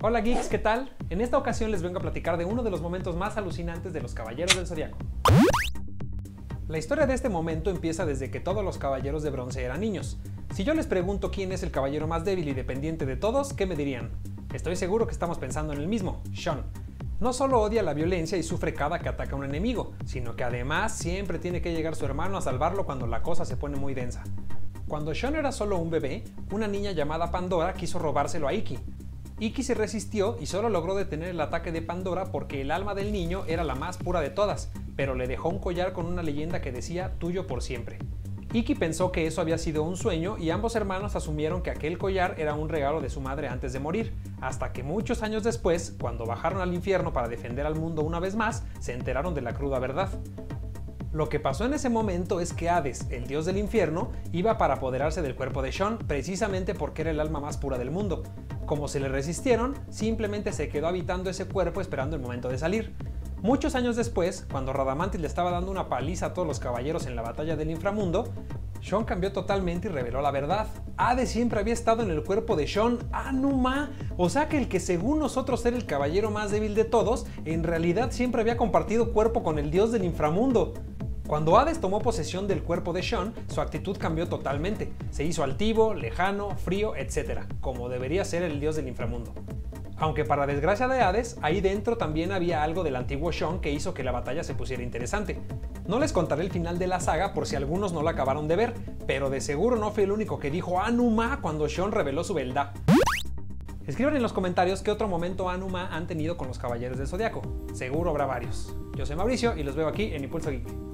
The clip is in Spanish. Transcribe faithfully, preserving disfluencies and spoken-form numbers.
Hola geeks, ¿qué tal? En esta ocasión les vengo a platicar de uno de los momentos más alucinantes de los Caballeros del Zodiaco. La historia de este momento empieza desde que todos los Caballeros de Bronce eran niños. Si yo les pregunto quién es el caballero más débil y dependiente de todos, ¿qué me dirían? Estoy seguro que estamos pensando en el mismo, Sean. No solo odia la violencia y sufre cada que ataca a un enemigo, sino que además siempre tiene que llegar su hermano a salvarlo cuando la cosa se pone muy densa. Cuando Sean era solo un bebé, una niña llamada Pandora quiso robárselo a Ikki. Ikki se resistió y solo logró detener el ataque de Pandora porque el alma del niño era la más pura de todas, pero le dejó un collar con una leyenda que decía tuyo por siempre. Ikki pensó que eso había sido un sueño y ambos hermanos asumieron que aquel collar era un regalo de su madre antes de morir, hasta que muchos años después, cuando bajaron al infierno para defender al mundo una vez más, se enteraron de la cruda verdad. Lo que pasó en ese momento es que Hades, el dios del infierno, iba para apoderarse del cuerpo de Sean precisamente porque era el alma más pura del mundo. Como se le resistieron, simplemente se quedó habitando ese cuerpo esperando el momento de salir. Muchos años después, cuando Radamantis le estaba dando una paliza a todos los caballeros en la batalla del inframundo, Sean cambió totalmente y reveló la verdad. Hades siempre había estado en el cuerpo de Sean. ¡Ah, no ma! O sea que el que según nosotros era el caballero más débil de todos, en realidad siempre había compartido cuerpo con el dios del inframundo. Cuando Hades tomó posesión del cuerpo de Sean, su actitud cambió totalmente. Se hizo altivo, lejano, frío, etcétera, como debería ser el dios del inframundo. Aunque para desgracia de Hades, ahí dentro también había algo del antiguo Sean que hizo que la batalla se pusiera interesante. No les contaré el final de la saga por si algunos no la acabaron de ver, pero de seguro no fui el único que dijo Anuma cuando Sean reveló su beldad. Escriban en los comentarios qué otro momento Anuma han tenido con los Caballeros del Zodiaco. Seguro habrá varios. Yo soy Mauricio y los veo aquí en Impulso Geek.